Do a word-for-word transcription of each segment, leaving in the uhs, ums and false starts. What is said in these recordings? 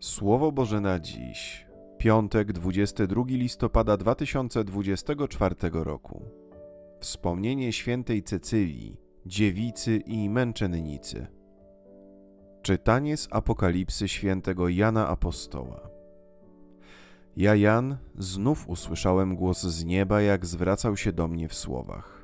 Słowo Boże na dziś, piątek, dwudziestego drugiego listopada dwa tysiące dwudziestego czwartego roku. Wspomnienie świętej Cecylii, dziewicy i męczennicy. Czytanie z Apokalipsy świętego Jana Apostoła. Ja, Jan, znów usłyszałem głos z nieba, jak zwracał się do mnie w słowach.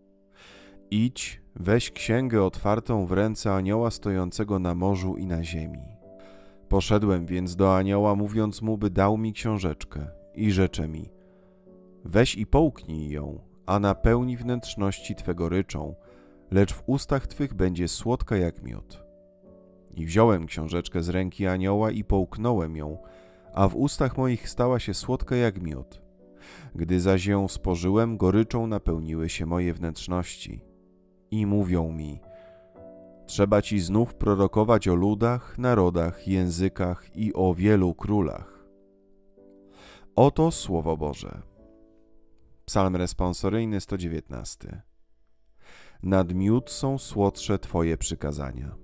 Idź, weź księgę otwartą w ręce anioła stojącego na morzu i na ziemi. Poszedłem więc do anioła, mówiąc mu, by dał mi książeczkę i rzecze mi: weź i połknij ją, a napełni wnętrzności Twego ryczą, lecz w ustach Twych będzie słodka jak miód. I wziąłem książeczkę z ręki anioła i połknąłem ją, a w ustach moich stała się słodka jak miód. Gdy zaś ją spożyłem, goryczą napełniły się moje wnętrzności. I mówią mi: trzeba Ci znów prorokować o ludach, narodach, językach i o wielu królach. Oto Słowo Boże. Psalm responsoryjny sto dziewiętnasty. Nad miód są słodsze Twoje przykazania.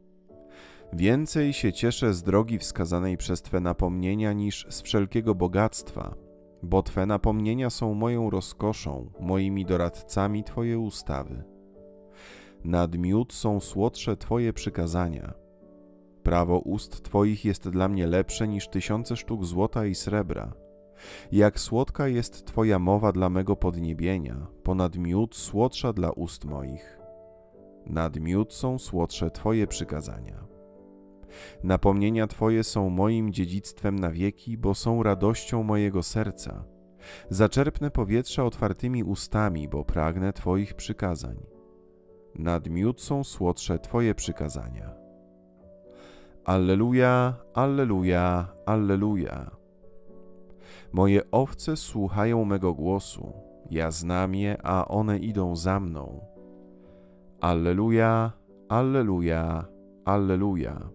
Więcej się cieszę z drogi wskazanej przez Twe napomnienia niż z wszelkiego bogactwa, bo Twe napomnienia są moją rozkoszą, moimi doradcami Twoje ustawy. Nad miód są słodsze Twoje przykazania. Prawo ust Twoich jest dla mnie lepsze niż tysiące sztuk złota i srebra. Jak słodka jest Twoja mowa dla mego podniebienia, ponad miód słodsza dla ust moich. Nad miód są słodsze Twoje przykazania. Napomnienia Twoje są moim dziedzictwem na wieki, bo są radością mojego serca. Zaczerpnę powietrza otwartymi ustami, bo pragnę Twoich przykazań. Nad miód są słodsze Twoje przykazania. Alleluja, alleluja, alleluja. Moje owce słuchają mego głosu, ja znam je, a one idą za mną. Alleluja, alleluja, alleluja.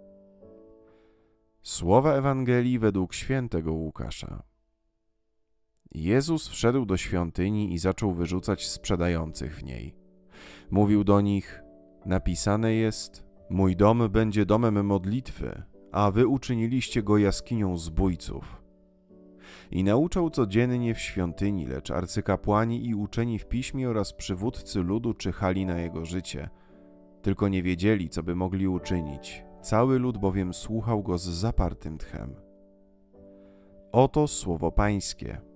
Słowa Ewangelii według świętego Łukasza. Jezus wszedł do świątyni i zaczął wyrzucać sprzedających w niej. Mówił do nich: napisane jest: mój dom będzie domem modlitwy, a wy uczyniliście go jaskinią zbójców. I nauczał codziennie w świątyni, lecz arcykapłani i uczeni w piśmie oraz przywódcy ludu czyhali na jego życie, tylko nie wiedzieli, co by mogli uczynić. Cały lud bowiem słuchał go z zapartym tchem. Oto słowo Pańskie.